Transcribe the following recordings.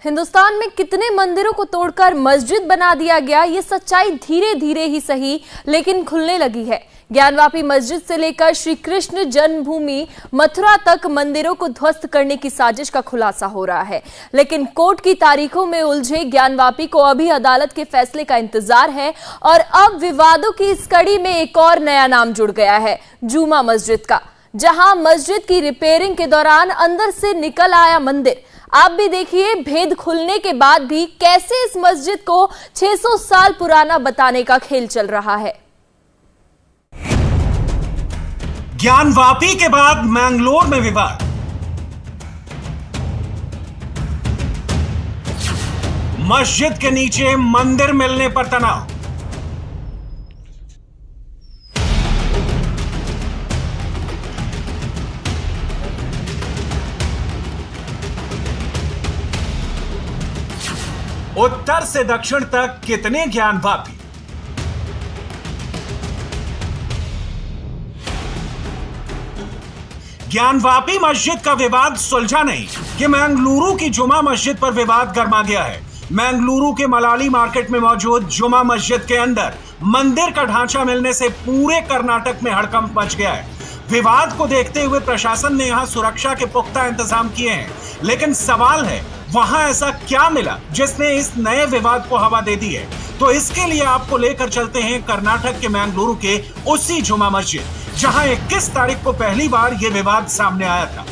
हिंदुस्तान में कितने मंदिरों को तोड़कर मस्जिद बना दिया गया, ये सच्चाई धीरे धीरे ही सही लेकिन खुलने लगी है। ज्ञानवापी मस्जिद से लेकर श्री कृष्ण जन्मभूमि मथुरा तक मंदिरों को ध्वस्त करने की साजिश का खुलासा हो रहा है। लेकिन कोर्ट की तारीखों में उलझे ज्ञानवापी को अभी अदालत के फैसले का इंतजार है और अब विवादों की इस कड़ी में एक और नया नाम जुड़ गया है, जुमा मस्जिद का, जहां मस्जिद की रिपेयरिंग के दौरान अंदर से निकल आया मंदिर। आप भी देखिए, भेद खुलने के बाद भी कैसे इस मस्जिद को 600 साल पुराना बताने का खेल चल रहा है। ज्ञानवापी के बाद मैंगलोर में विवाद। मस्जिद के नीचे मंदिर मिलने पर तनाव। उत्तर से दक्षिण तक कितने ज्ञानवापी। ज्ञानवापी मस्जिद का विवाद सुलझा नहीं कि मैंगलुरु की जुमा मस्जिद पर विवाद गर्मा गया है। मैंगलुरु के मलाली मार्केट में मौजूद जुमा मस्जिद के अंदर मंदिर का ढांचा मिलने से पूरे कर्नाटक में हड़कंप मच गया है। विवाद को देखते हुए प्रशासन ने यहां सुरक्षा के पुख्ता इंतजाम किए हैं, लेकिन सवाल है वहां ऐसा क्या मिला जिसने इस नए विवाद को हवा दे दी है। तो इसके लिए आपको लेकर चलते हैं कर्नाटक के मैंगलुरु के उसी जुमा मस्जिद, जहां 21 तारीख को पहली बार यह विवाद सामने आया था।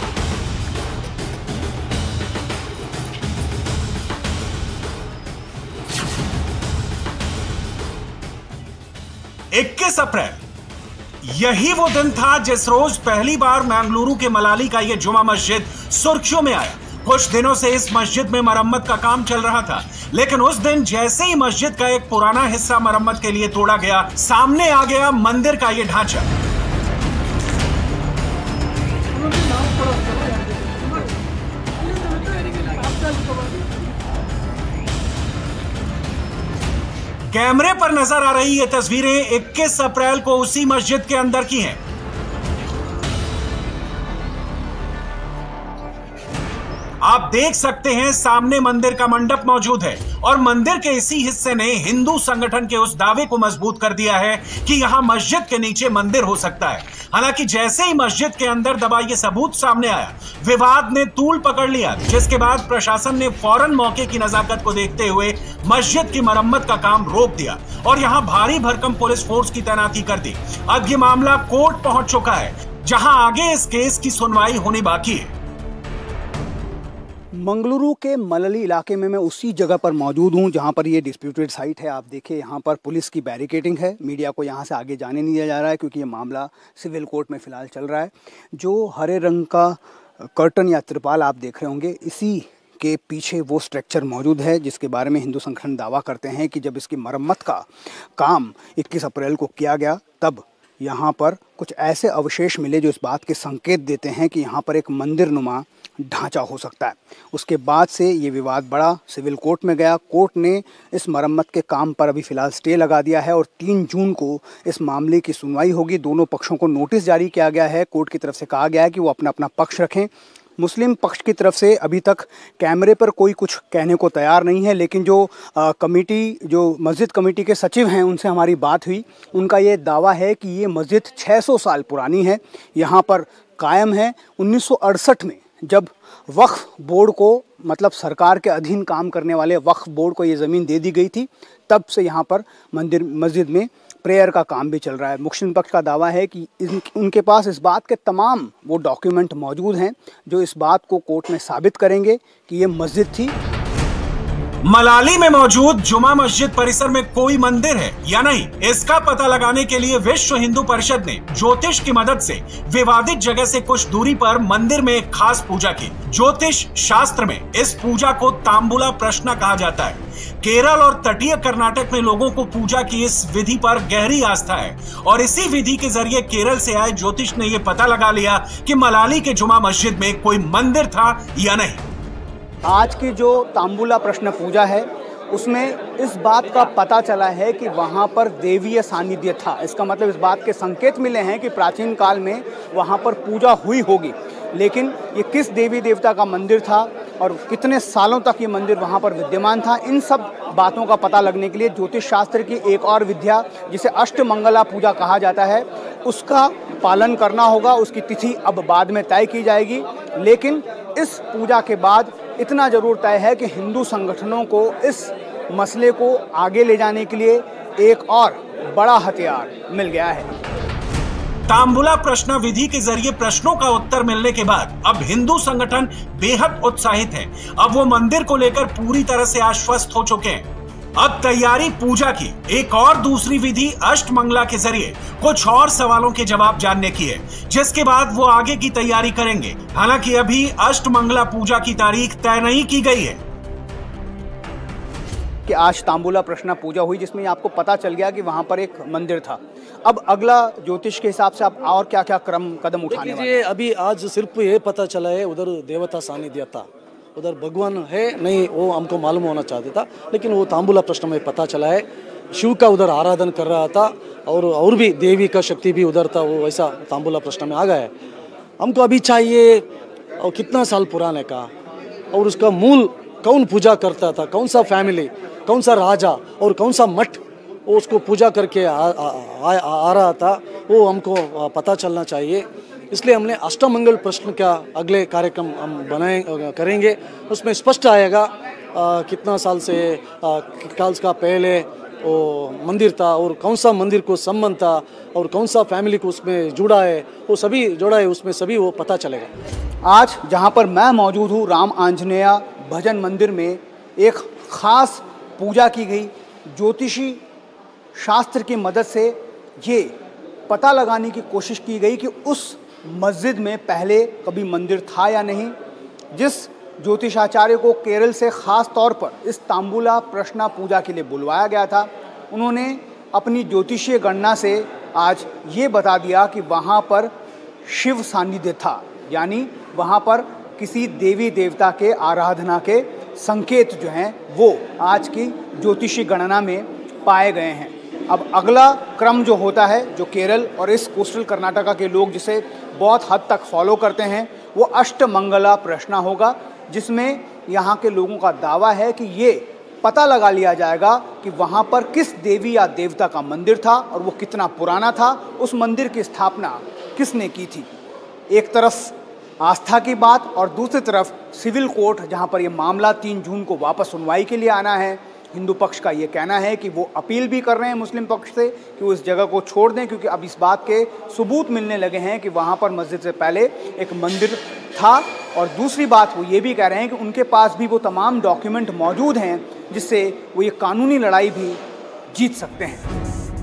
21 अप्रैल यही वो दिन था जिस रोज पहली बार मैंगलुरु के मलाली का यह जुमा मस्जिद सुर्खियों में आया। कुछ दिनों से इस मस्जिद में मरम्मत का काम चल रहा था, लेकिन उस दिन जैसे ही मस्जिद का एक पुराना हिस्सा मरम्मत के लिए तोड़ा गया, सामने आ गया मंदिर का यह ढांचा। कैमरे पर नजर आ रही ये तस्वीरें 21 अप्रैल को उसी मस्जिद के अंदर की हैं। आप देख सकते हैं सामने मंदिर का मंडप मौजूद है और मंदिर के इसी हिस्से ने हिंदू संगठन के उस दावे को मजबूत कर दिया है कि यहां मस्जिद के नीचे मंदिर हो सकता है। हालांकि जैसे ही मस्जिद के अंदर दबा ये सबूत सामने आया, विवाद ने तूल पकड़ लिया, जिसके बाद प्रशासन ने फौरन मौके की नजाकत को देखते हुए मस्जिद की मरम्मत का काम रोक दिया और यहां भारी भरकम पुलिस फोर्स की तैनाती कर दी। अब ये मामला कोर्ट पहुंच चुका है, जहां आगे इस केस की सुनवाई होनी बाकी है। मंगलुरु के मलली इलाके में मैं उसी जगह पर मौजूद हूं जहां पर ये डिस्प्यूटेड साइट है। आप देखिए, यहां पर पुलिस की बैरिकेडिंग है, मीडिया को यहां से आगे जाने नहीं दिया जा रहा है क्योंकि ये मामला सिविल कोर्ट में फ़िलहाल चल रहा है। जो हरे रंग का कर्टन या त्रिपाल आप देख रहे होंगे, इसी के पीछे वो स्ट्रक्चर मौजूद है जिसके बारे में हिंदू संगठन दावा करते हैं कि जब इसकी मरम्मत का काम 21 अप्रैल को किया गया, तब यहाँ पर कुछ ऐसे अवशेष मिले जो इस बात के संकेत देते हैं कि यहाँ पर एक मंदिर नुमा ढांचा हो सकता है। उसके बाद से ये विवाद बढ़ा, सिविल कोर्ट में गया। कोर्ट ने इस मरम्मत के काम पर अभी फ़िलहाल स्टे लगा दिया है और 3 जून को इस मामले की सुनवाई होगी। दोनों पक्षों को नोटिस जारी किया गया है। कोर्ट की तरफ से कहा गया है कि वो अपना अपना पक्ष रखें। मुस्लिम पक्ष की तरफ से अभी तक कैमरे पर कोई कुछ कहने को तैयार नहीं है, लेकिन जो मस्जिद कमेटी के सचिव हैं, उनसे हमारी बात हुई। उनका ये दावा है कि ये मस्जिद 600 साल पुरानी है, यहाँ पर कायम है। 1968 में जब वक्फ बोर्ड को, मतलब सरकार के अधीन काम करने वाले वक्फ बोर्ड को ये ज़मीन दे दी गई थी, तब से यहाँ पर मस्जिद में प्रेयर का काम भी चल रहा है। मुस्लिम पक्ष का दावा है कि उनके पास इस बात के तमाम वो डॉक्यूमेंट मौजूद हैं जो इस बात को कोर्ट में साबित करेंगे कि ये मस्जिद थी। मलाली में मौजूद जुमा मस्जिद परिसर में कोई मंदिर है या नहीं, इसका पता लगाने के लिए विश्व हिंदू परिषद ने ज्योतिष की मदद से विवादित जगह से कुछ दूरी पर मंदिर में एक खास पूजा की। ज्योतिष शास्त्र में इस पूजा को तांबुला प्रश्न कहा जाता है। केरल और तटीय कर्नाटक में लोगों को पूजा की इस विधि पर गहरी आस्था है और इसी विधि के जरिए केरल से आए ज्योतिष ने यह पता लगा लिया कि मलाली के जुमा मस्जिद में कोई मंदिर था या नहीं। आज की जो तांबुला प्रश्न पूजा है, उसमें इस बात का पता चला है कि वहाँ पर देवीय सानिध्य था। इसका मतलब इस बात के संकेत मिले हैं कि प्राचीन काल में वहाँ पर पूजा हुई होगी, लेकिन ये किस देवी देवता का मंदिर था और कितने सालों तक ये मंदिर वहाँ पर विद्यमान था, इन सब बातों का पता लगने के लिए ज्योतिष शास्त्र की एक और विद्या जिसे अष्टमंगला पूजा कहा जाता है उसका पालन करना होगा। उसकी तिथि अब बाद में तय की जाएगी, लेकिन इस पूजा के बाद इतना जरूर तय है कि हिंदू संगठनों को इस मसले को आगे ले जाने के लिए एक और बड़ा हथियार मिल गया है। तांबुला प्रश्न विधि के जरिए प्रश्नों का उत्तर मिलने के बाद अब हिंदू संगठन बेहद उत्साहित हैं। अब वो मंदिर को लेकर पूरी तरह से आश्वस्त हो चुके हैं। अब तैयारी पूजा की एक और दूसरी विधि अष्टमंगला के जरिए कुछ और सवालों के जवाब जानने की है, जिसके बाद वो आगे की तैयारी करेंगे। हालांकि अभी अष्टमंगला पूजा की तारीख तय नहीं की गई है। कि आज तांबुला प्रश्न पूजा हुई जिसमें आपको पता चल गया कि वहां पर एक मंदिर था। अब अगला ज्योतिष के हिसाब से आप और क्या क्या कदम उठाने वाले हैं? अभी आज सिर्फ ये पता चला है उधर देवता सानिध्य था, उधर भगवान है नहीं वो हमको मालूम होना चाहता था, लेकिन वो तांबुला प्रश्न में पता चला है शिव का उधर आराधन कर रहा था और भी देवी का शक्ति भी उधर था, वो वैसा तांबुला प्रश्न में आ गया है। हमको अभी चाहिए और कितना साल पुराने का और उसका मूल कौन पूजा करता था, कौन सा फैमिली, कौन सा राजा और कौन सा मठ वो उसको पूजा करके आ रहा था, वो हमको पता चलना चाहिए। इसलिए हमने अष्टमंगल प्रश्न का अगले कार्यक्रम हम करेंगे। उसमें स्पष्ट आएगा कितना साल से काल का पहले वो मंदिर था और कौन सा मंदिर को संबंध था और कौन सा फैमिली को उसमें जुड़ा है, वो सभी जुड़ा है उसमें, सभी वो पता चलेगा। आज जहाँ पर मैं मौजूद हूँ राम आंजनेय भजन मंदिर में एक खास पूजा की गई। ज्योतिषी शास्त्र की मदद से ये पता लगाने की कोशिश की गई कि उस मस्जिद में पहले कभी मंदिर था या नहीं। जिस ज्योतिषाचार्य को केरल से ख़ास तौर पर इस तांबुला प्रश्न पूजा के लिए बुलवाया गया था, उन्होंने अपनी ज्योतिषीय गणना से आज ये बता दिया कि वहाँ पर शिव सानिध्य था, यानी वहाँ पर किसी देवी देवता के आराधना के संकेत जो हैं वो आज की ज्योतिषी गणना में पाए गए हैं। अब अगला क्रम जो होता है, जो केरल और इस कोस्टल कर्नाटका के लोग जिसे बहुत हद तक फॉलो करते हैं, वो अष्टमंगला प्रश्न होगा, जिसमें यहाँ के लोगों का दावा है कि ये पता लगा लिया जाएगा कि वहाँ पर किस देवी या देवता का मंदिर था और वो कितना पुराना था, उस मंदिर की स्थापना किसने की थी। एक तरफ आस्था की बात और दूसरी तरफ सिविल कोर्ट, जहाँ पर ये मामला 3 जून को वापस सुनवाई के लिए आना है। हिंदू पक्ष का ये कहना है कि वो अपील भी कर रहे हैं मुस्लिम पक्ष से कि वो इस जगह को छोड़ दें, क्योंकि अब इस बात के सबूत मिलने लगे हैं कि वहाँ पर मस्जिद से पहले एक मंदिर था। और दूसरी बात वो ये भी कह रहे हैं कि उनके पास भी वो तमाम डॉक्यूमेंट मौजूद हैं जिससे वो ये कानूनी लड़ाई भी जीत सकते हैं।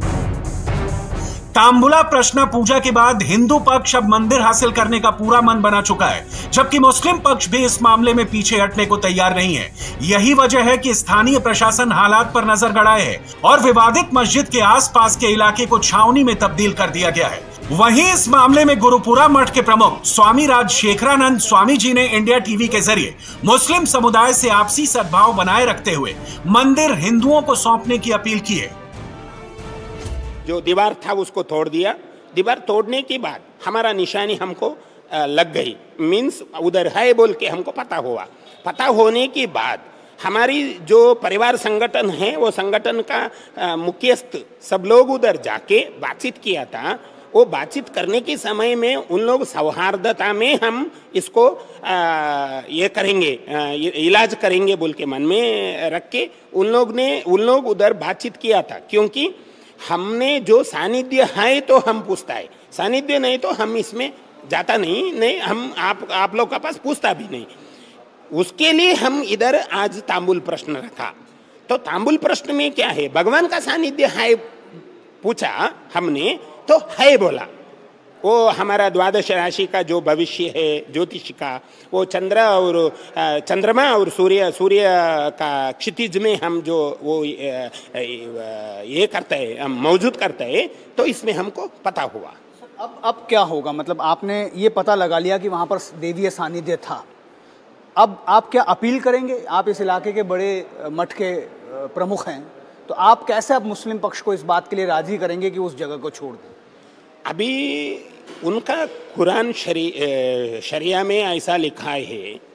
तांबुला प्रश्न पूजा के बाद हिंदू पक्ष अब मंदिर हासिल करने का पूरा मन बना चुका है, जबकि मुस्लिम पक्ष भी इस मामले में पीछे हटने को तैयार नहीं है। यही वजह है कि स्थानीय प्रशासन हालात पर नजर गड़ाए है और विवादित मस्जिद के आसपास के इलाके को छावनी में तब्दील कर दिया गया है। वहीं इस मामले में गुरुपुरा मठ के प्रमुख स्वामी राजशेखरानंद स्वामी जी ने इंडिया टीवी के जरिए मुस्लिम समुदाय से आपसी सद्भाव बनाए रखते हुए मंदिर हिंदुओं को सौंपने की अपील की है। जो दीवार था उसको तोड़ दिया। दीवार तोड़ने के बाद हमारा निशानी हमको लग गई, मीन्स उधर है बोल के हमको पता हुआ। पता होने के बाद हमारी जो परिवार संगठन है वो संगठन का मुख्यस्थ सब लोग उधर जाके बातचीत किया था। वो बातचीत करने के समय में उन लोग सौहार्दता में हम इसको ये करेंगे, इलाज करेंगे बोल के मन में रख के उन लोग उधर बातचीत किया था। क्योंकि हमने जो सानिध्य है तो हम पूछता है, सानिध्य नहीं तो हम इसमें जाता नहीं हम आप लोग का पास पूछता भी नहीं। उसके लिए हम इधर आज तांबुल प्रश्न रखा। तो तांबुल प्रश्न में क्या है, भगवान का सानिध्य है पूछा हमने तो है बोला। वो हमारा द्वादश राशि का जो भविष्य है ज्योतिष का, वो चंद्रमा और सूर्य का क्षितिज में हम जो वो ये करते हैं, हम मौजूद करते हैं, तो इसमें हमको पता हुआ। अब क्या होगा, मतलब आपने ये पता लगा लिया कि वहाँ पर देवीय सानिध्य था, अब आप क्या अपील करेंगे? आप इस इलाके के बड़े मठ के प्रमुख हैं, तो आप कैसे अब मुस्लिम पक्ष को इस बात के लिए राजी करेंगे कि उस जगह को छोड़ दें? अभी उनका कुरान शरिया में ऐसा लिखा है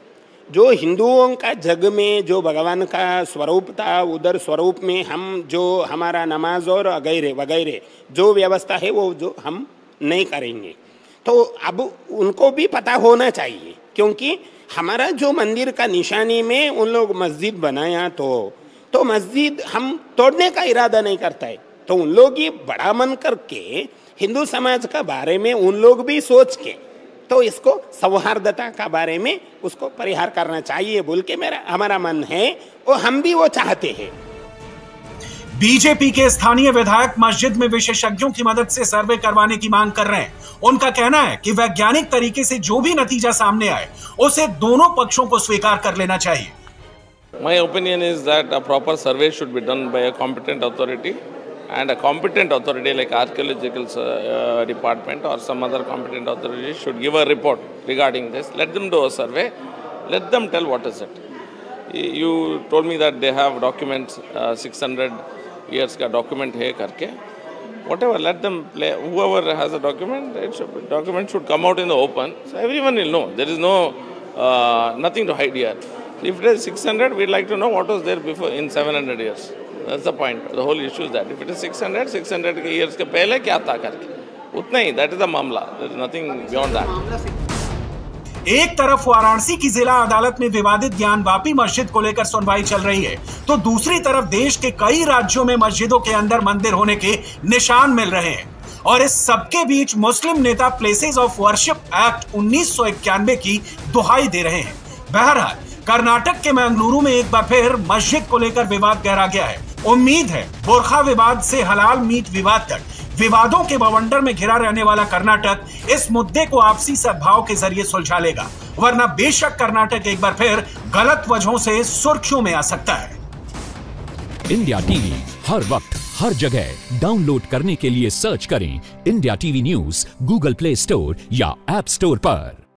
जो हिंदुओं का जग में जो भगवान का स्वरूप था, उधर स्वरूप में हम जो हमारा नमाज और वगैरह वगैरह जो व्यवस्था है वो जो हम नहीं करेंगे। तो अब उनको भी पता होना चाहिए, क्योंकि हमारा जो मंदिर का निशानी में उन लोग मस्जिद बनाया तो मस्जिद हम तोड़ने का इरादा नहीं करता है। तो उन लोग ये बड़ा मन करके हिंदू समाज का बारे में उन लोग भी सोच के तो इसको सौहार्दता का बारे में उसको परिहार करना चाहिए बोल के हमारा मन है और हम भी वो चाहते हैं। बीजेपी के स्थानीय विधायक मस्जिद में विशेषज्ञों की मदद से सर्वे करवाने की मांग कर रहे हैं। उनका कहना है कि वैज्ञानिक तरीके से जो भी नतीजा सामने आए उसे दोनों पक्षों को स्वीकार कर लेना चाहिए। My opinion is that a proper survey should be done by a competent authority, and a competent authority like archaeological department or some other competent authority should give a report regarding this. Let them do a survey. Let them tell what is it. You told me that they have documents, 600 years का document है करके. Whatever, let them play. Whoever has a document, document should come out in the open, so everyone will know. There is no nothing to hide here. If it is 600, we'd like to know what was there before in 700 years. That's the point. The whole issue is that if it is 600 के years के पहले क्या था करके, उतना ही. That is the मामला. There is nothing beyond that. एक तरफ वाराणसी की जिला अदालत में विवादित ज्ञानवापी मस्जिद को लेकर सुनवाई चल रही है, तो दूसरी तरफ देश के कई राज्यों में मस्जिदों के अंदर मंदिर होने के निशान मिल रहे हैं। और इस सबके बीच मुस्लिम नेता प्लेसेस ऑफ वर्शिप एक्ट 1991 की दुहाई दे रहे हैं। बहरहाल कर्नाटक के मंगलुरु में एक बार फिर मस्जिद को लेकर विवाद गहरा गया है। उम्मीद है बुरखा विवाद से हलाल मीट विवाद तक विवादों के बवंडर में घिरा रहने वाला कर्नाटक इस मुद्दे को आपसी सद्भाव के जरिए सुलझा लेगा, वरना बेशक कर्नाटक एक बार फिर गलत वजहों से सुर्खियों में आ सकता है। इंडिया टीवी हर वक्त हर जगह डाउनलोड करने के लिए सर्च करें India TV news Google Play Store या ऐप स्टोर पर।